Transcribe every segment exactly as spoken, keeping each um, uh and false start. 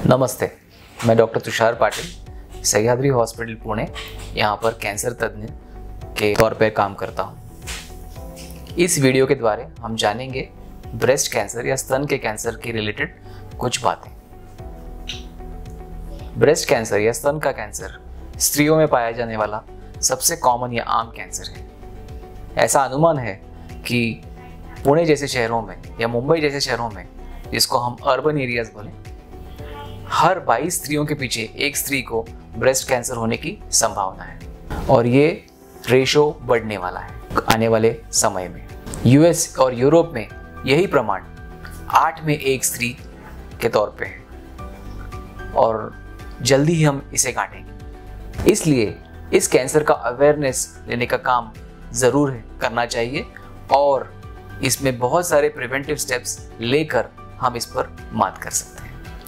नमस्ते, मैं doctor Tushar Patil Sahyadri hospital Pune यहाँ पर कैंसर तज्ञ के तौर पर काम करता हूँ। इस वीडियो के द्वारा हम जानेंगे ब्रेस्ट कैंसर या स्तन के कैंसर के रिलेटेड कुछ बातें। ब्रेस्ट कैंसर या स्तन का कैंसर स्त्रियों में पाया जाने वाला सबसे कॉमन या आम कैंसर है। ऐसा अनुमान है कि पुणे जैसे शहरों में या मुंबई जैसे शहरों में, जिसको हम अर्बन एरियाज बोलें, हर बाईस स्त्रियों के पीछे एक स्त्री को ब्रेस्ट कैंसर होने की संभावना है और ये रेशो बढ़ने वाला है आने वाले समय में। यूएस और यूरोप में यही प्रमाण आठ में एक स्त्री के तौर पे है और जल्दी ही हम इसे काटेंगे। इसलिए इस कैंसर का अवेयरनेस लेने का काम ज़रूर है करना चाहिए और इसमें बहुत सारे प्रिवेंटिव स्टेप्स लेकर हम इस पर मात कर सकते हैं।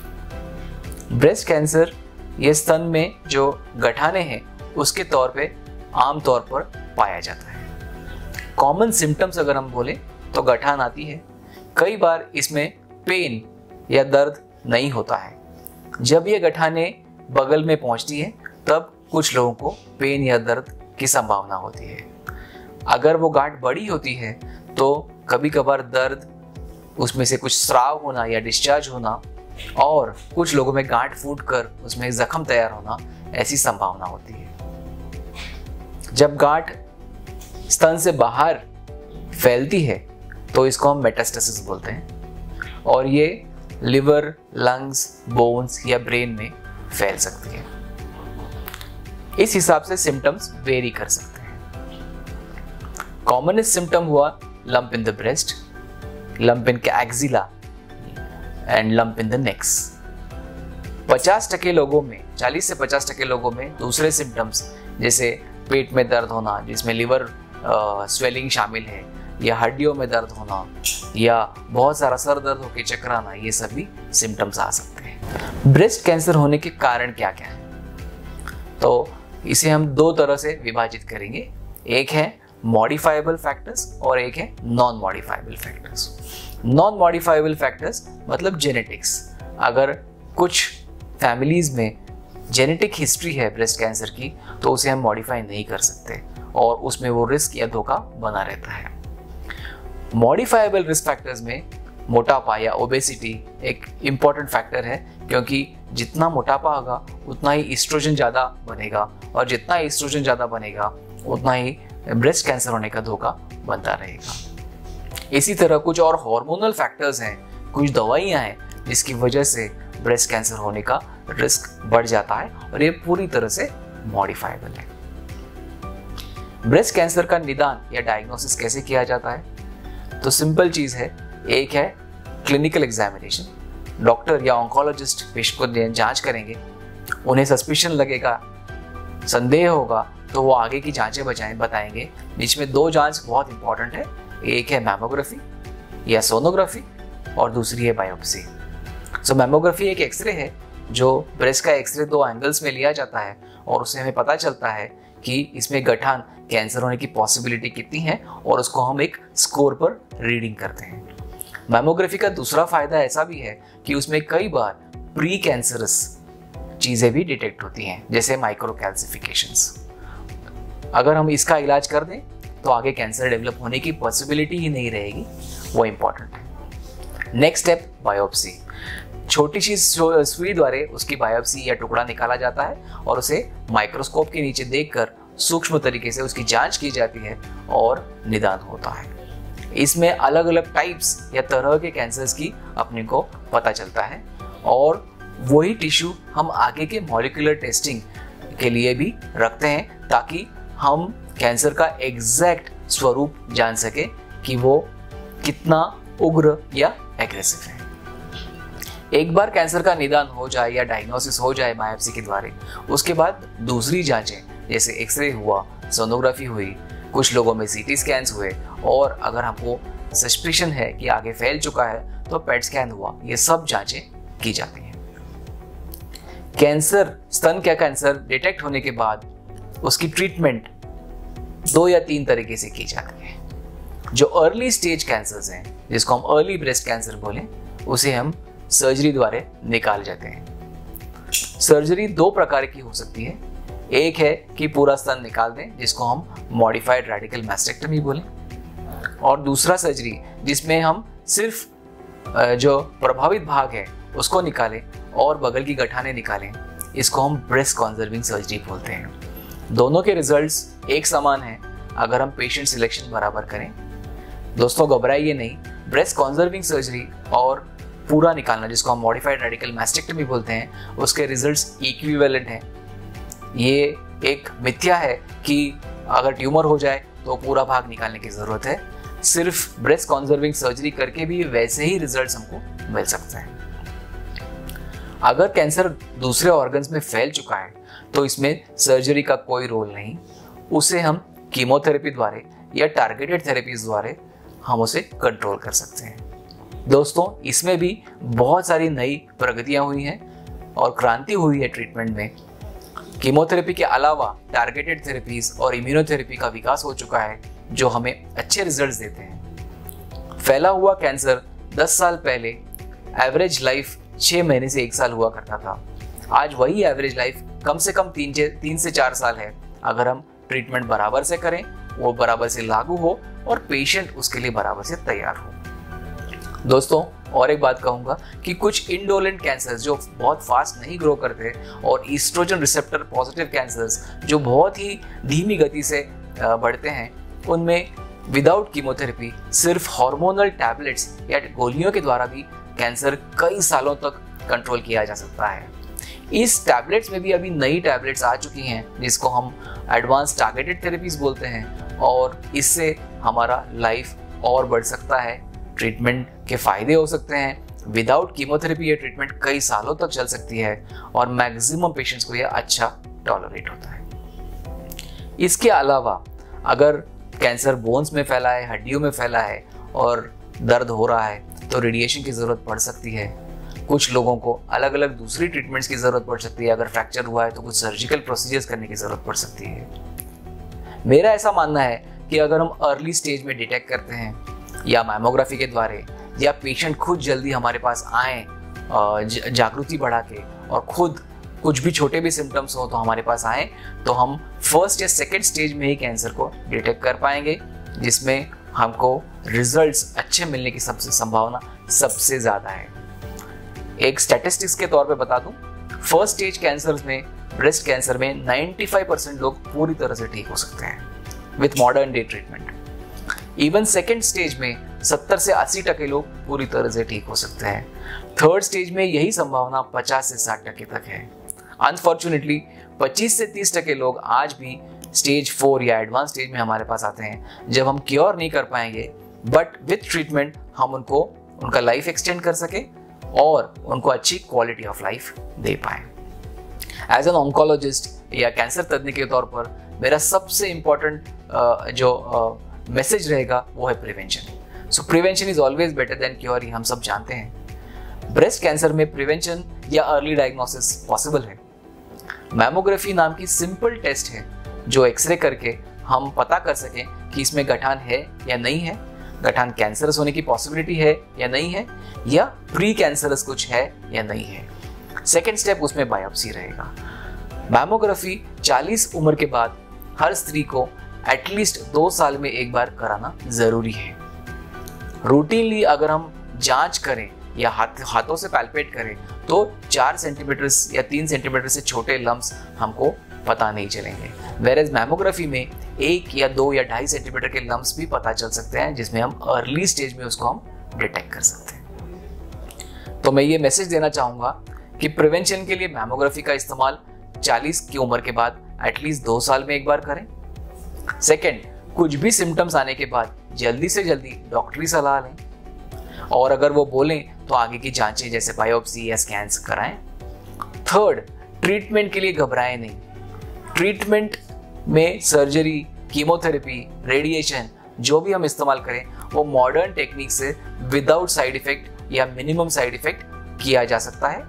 ब्रेस्ट कैंसर ये स्तन में जो गठाने हैं उसके तौर पे आम तौर पर पाया जाता है। कॉमन सिम्टम्स अगर हम बोले तो गठान आती है। कई बार इसमें पेन या दर्द नहीं होता है। जब ये गठाने बगल में पहुंचती है तब कुछ लोगों को पेन या दर्द की संभावना होती है। अगर वो गांठ बड़ी होती है तो कभी कभार दर्द, उसमें से कुछ स्राव होना या डिस्चार्ज होना और कुछ लोगों में गांठ फूट कर उसमें जख्म तैयार होना, ऐसी संभावना होती है। जब गांठ स्तन से बाहर फैलती है तो इसको हम मेटास्टेसिस बोलते हैं और ये लिवर, लंग्स, बोन्स या ब्रेन में फैल सकती है। इस हिसाब से सिम्टम्स वेरी कर सकते हैं। कॉमनेस्ट सिम्टम हुआ lump in the breast, lump in axilla and lump in the necks। पचास टके लोगों में, चालीस से पचास टके लोगों में दूसरे सिम्टम्स जैसे पेट में दर्द होना जिसमें लिवर स्वेलिंग शामिल है, या हड्डियों में दर्द होना, या बहुत सारा सर दर्द होकर चक्कर आना, ये सभी सिम्टम्स आ सकते हैं। ब्रेस्ट कैंसर होने के कारण क्या क्या है, तो इसे हम दो तरह से विभाजित करेंगे। एक है मॉडिफाइबल फैक्टर्स और एक है non modifiable factors. Non modifiable factors मतलब जेनेटिक्स। अगर कुछ फैमिलीज में जेनेटिक हिस्ट्री है ब्रेस्ट कैंसर की तो उसे हम मॉडिफाई नहीं कर सकते और उसमें वो रिस्क या धोखा बना रहता है। मॉडिफाइबल रिस्क फैक्टर्स में मोटापा या ओबेसिटी एक इम्पॉर्टेंट फैक्टर है, क्योंकि जितना मोटापा होगा उतना ही ईस्ट्रोजन ज़्यादा बनेगा और जितना ईस्ट्रोजन ज़्यादा बनेगा उतना ही ब्रेस्ट कैंसर होने का धोखा बनता रहेगा। इसी तरह कुछ और हार्मोनल फैक्टर्स हैं, कुछ दवाइयां हैं जिसकी वजह से ब्रेस्ट कैंसर होने का रिस्क बढ़ जाता है और ये पूरी तरह से मॉडिफाइबल है। ब्रेस्ट कैंसर का निदान या डायग्नोसिस कैसे किया जाता है, तो सिंपल चीज है। एक है क्लिनिकल एग्जामिनेशन। डॉक्टर या ऑन्कोलॉजिस्ट पेशेंट को जांच करेंगे, उन्हें सस्पिशन लगेगा, संदेह होगा तो वो आगे की जांचें बचाएं बताएंगे। बीच में दो जांच बहुत इंपॉर्टेंट है, एक है मैमोग्राफी या सोनोग्राफी और दूसरी है बायोप्सी। सो मैमोग्राफी एक एक्सरे है जो ब्रेस्ट का एक्सरे दो एंगल्स में लिया जाता है और उससे हमें पता चलता है कि इसमें गठान कैंसर होने की पॉसिबिलिटी कितनी है और उसको हम एक स्कोर पर रीडिंग करते हैं। मैमोग्राफी का दूसरा फायदा ऐसा भी है कि उसमें कई बार प्री कैंसरस चीज़ें भी डिटेक्ट होती हैं, जैसे माइक्रो कैल्सिफिकेशंस। अगर हम इसका इलाज कर दें तो आगे कैंसर डेवलप होने की पॉसिबिलिटी ही नहीं रहेगी, वो इम्पॉर्टेंट है। Next step biopsy. छोटी सी सुई द्वारा उसकी बायोप्सी या टुकड़ा निकाला जाता है और उसे माइक्रोस्कोप के नीचे देखकर सूक्ष्म तरीके से उसकी जांच की जाती है और निदान होता है। इसमें अलग अलग टाइप्स या तरह के कैंसर्स की अपने को पता चलता है और वही टिश्यू हम आगे के मॉलिक्यूलर टेस्टिंग के लिए भी रखते हैं ताकि हम कैंसर का एग्जैक्ट स्वरूप जान सके कि वो कितना उग्र या एग्रेसिव है। एक बार कैंसर का निदान हो जाए या डायग्नोसिस हो जाए बायोप्सी के द्वारा, उसके बाद दूसरी जांचें जैसे एक्सरे हुआ, सोनोग्राफी हुई, कुछ लोगों में सीटी स्कैन्स हुए और अगर हमको सस्पिशन है कि आगे फैल चुका है तो पेट स्कैन हुआ, ये सब जांचें की जाती हैं। कैंसर, स्तन का कैंसर डिटेक्ट होने के बाद उसकी ट्रीटमेंट दो या तीन तरीके से की जाती है। जो अर्ली स्टेज कैंसर्स हैं, जिसको हम अर्ली ब्रेस्ट कैंसर बोलें, उसे हम सर्जरी द्वारा निकाल जाते हैं। सर्जरी दो प्रकार की हो सकती है। एक है कि पूरा स्तन निकाल दें, जिसको हम मॉडिफाइड रेडिकल मैस्टेक्टमी बोलें, और दूसरा सर्जरी जिसमें हम सिर्फ जो प्रभावित भाग है उसको निकालें और बगल की गठाने निकालें, इसको हम ब्रेस्ट कॉन्जर्विंग सर्जरी बोलते हैं। दोनों के रिजल्ट्स एक समान हैं अगर हम पेशेंट सिलेक्शन बराबर करें। दोस्तों घबराइए नहीं, ब्रेस्ट कॉन्जर्विंग सर्जरी और पूरा निकालना, जिसको हम मॉडिफाइड रेडिकल मैस्टेक्टमी बोलते हैं, उसके रिजल्ट्स इक्विवेलेंट हैं। ये एक मिथ्या है कि अगर ट्यूमर हो जाए तो पूरा भाग निकालने की जरूरत है। सिर्फ ब्रेस्ट कॉन्जर्विंग सर्जरी करके भी वैसे ही रिजल्ट्स हमको मिल सकते हैं। अगर कैंसर दूसरे ऑर्गन्स में फैल चुका है तो इसमें सर्जरी का कोई रोल नहीं, उसे हम कीमोथेरेपी द्वारा या टारगेटेड थेरेपीज द्वारा हम उसे कंट्रोल कर सकते हैं। दोस्तों इसमें भी बहुत सारी नई प्रगतियां हुई हैं और क्रांति हुई है ट्रीटमेंट में। कीमोथेरेपी के अलावा टारगेटेड थेरेपीज और इम्यूनोथेरेपी का विकास हो चुका है जो हमें अच्छे रिजल्ट्स देते हैं। फैला हुआ कैंसर दस साल पहले एवरेज लाइफ छह महीने से एक साल हुआ करता था। आज वही एवरेज लाइफ कम से कम तीन तीन से चार साल है अगर हम ट्रीटमेंट बराबर से करें, वो बराबर से लागू हो और पेशेंट उसके लिए बराबर से तैयार हो। दोस्तों और एक बात कहूंगा कि कुछ इंडोलेंट कैंसर्स जो बहुत फास्ट नहीं ग्रो करते और ईस्ट्रोजन रिसेप्टर पॉजिटिव कैंसर्स जो बहुत ही धीमी गति से बढ़ते हैं, उनमें विदाउट कीमोथेरेपी सिर्फ हार्मोनल टैबलेट्स या गोलियों के द्वारा भी कैंसर कई सालों तक कंट्रोल किया जा सकता है। इस टैबलेट्स में भी अभी नई टैबलेट्स आ चुकी हैं जिसको हम एडवांस टारगेटेड थेरेपीज बोलते हैं, और इससे हमारा लाइफ और बढ़ सकता है, ट्रीटमेंट के फायदे हो सकते हैं। विदाउट कीमोथेरेपी ये ट्रीटमेंट कई सालों तक चल सकती है और मैक्सिमम पेशेंट्स को ये अच्छा टॉलरेट होता है। इसके अलावा अगर कैंसर बोन्स में फैला है, हड्डियों में फैला है और दर्द हो रहा है तो रेडिएशन की ज़रूरत पड़ सकती है। कुछ लोगों को अलग अलग दूसरी ट्रीटमेंट्स की ज़रूरत पड़ सकती है। अगर फ्रैक्चर हुआ है तो कुछ सर्जिकल प्रोसीजर्स करने की ज़रूरत पड़ सकती है। मेरा ऐसा मानना है कि अगर हम अर्ली स्टेज में डिटेक्ट करते हैं या मैमोग्राफी के द्वारा, या पेशेंट खुद जल्दी हमारे पास आए जागृति बढ़ा के और खुद कुछ भी छोटे भी सिम्टम्स हो तो हमारे पास आए, तो हम फर्स्ट या सेकेंड स्टेज में ही कैंसर को डिटेक्ट कर पाएंगे, जिसमें हमको रिजल्ट्स अच्छे मिलने की सबसे संभावना सबसे ज़्यादा है। एक स्टैटिस्टिक्स के तौर पे बता दूं, फर्स्ट स्टेज कैंसर में, ब्रेस्ट कैंसर में पचानवे परसेंट लोग पूरी तरह से ठीक हो सकते हैं with modern day treatment. Even second stage में सत्तर से अस्सी टके लोग पूरी तरह से ठीक हो सकते हैं। थर्ड स्टेज में यही संभावना पचास से साठ टके तक है। अनफॉर्चुनेटली पच्चीस से तीस टके लोग आज भी स्टेज फोर या एडवांस स्टेज में हमारे पास आते हैं, जब हम क्योर नहीं कर पाएंगे, बट विथ ट्रीटमेंट हम उनको उनका लाइफ एक्सटेंड कर सके और उनको अच्छी क्वालिटी ऑफ लाइफ दे पाए। एज एन ऑन्कोलॉजिस्ट या कैंसर तज्ञ के तौर पर मेरा सबसे इम्पोर्टेंट जो मैसेज रहेगा वो है prevention. So prevention is always better than cure, हम सब जानते हैं। ब्रेस्ट कैंसर में प्रिवेंशन या अर्ली डायग्नोसिस पॉसिबल है। मैमोग्राफी नाम की सिंपल टेस्ट है जो एक्सरे करके हम पता कर सकें कि इसमें गठान है या नहीं है, गठान कैंसरस होने की पॉसिबिलिटी है या नहीं है, या प्री कैंसरस कुछ है या नहीं है। सेकेंड स्टेप उसमें बायोप्सी रहेगा। मैमोग्राफी चालीस उम्र के बाद हर स्त्री को एटलीस्ट दो साल में एक बार कराना जरूरी है। रूटीनली अगर हम जांच करें या हाथ हाथों से पैल्पेट करें तो चार सेंटीमीटर या तीन सेंटीमीटर से छोटे लम्प्स हमको पता नहीं चलेंगे। वेरेज मैमोग्राफी में एक या दो या ढाई सेंटीमीटर के लम्प्स भी पता चल सकते हैं, जिसमें हम अर्ली स्टेज में उसको हम डिटेक्ट कर सकते हैं। तो मैं ये मैसेज देना चाहूँगा कि प्रिवेंशन के लिए मैमोग्राफी का इस्तेमाल चालीस की उम्र के बाद एटलीस्ट दो साल में एक बार करें। सेकेंड, कुछ भी सिम्टम्स आने के बाद जल्दी से जल्दी डॉक्टरी सलाह लें, और अगर वो बोलें तो आगे की जांचें जैसे बायोप्सी या स्कैन्स कराएं। थर्ड, ट्रीटमेंट के लिए घबराएं नहीं। ट्रीटमेंट में सर्जरी, कीमोथेरेपी, रेडिएशन जो भी हम इस्तेमाल करें वो मॉडर्न टेक्निक से विदाउट साइड इफेक्ट या मिनिमम साइड इफेक्ट किया जा सकता है।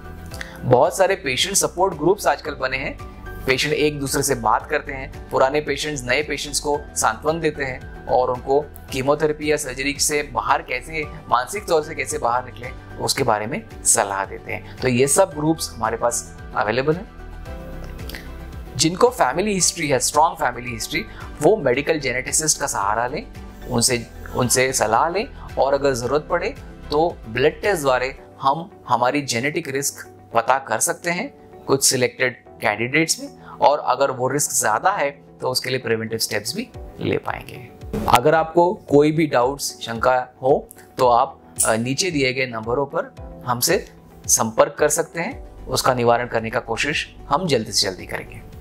बहुत सारे पेशेंट सपोर्ट ग्रुप्स आजकल बने हैं। पेशेंट एक दूसरे से बात करते हैं, पुराने पेशेंट्स नए पेशेंट्स को सांत्वन देते हैं और उनको कीमोथेरेपी या सर्जरी से बाहर कैसे, मानसिक तौर से कैसे बाहर निकले उसके बारे में सलाह देते हैं। तो ये सब ग्रुप्स हमारे पास अवेलेबल है। जिनको फैमिली हिस्ट्री है, स्ट्रॉन्ग फैमिली हिस्ट्री, वो मेडिकल जेनेटिसिस्ट का सहारा लें, उनसे उनसे सलाह लें, और अगर ज़रूरत पड़े तो ब्लड टेस्ट द्वारा हम हमारी जेनेटिक रिस्क पता कर सकते हैं कुछ सिलेक्टेड कैंडिडेट्स में, और अगर वो रिस्क ज़्यादा है तो उसके लिए प्रिवेंटिव स्टेप्स भी ले पाएंगे। अगर आपको कोई भी डाउट्स, शंका हो तो आप नीचे दिए गए नंबरों पर हमसे संपर्क कर सकते हैं। उसका निवारण करने का कोशिश हम जल्दी से जल्दी करेंगे।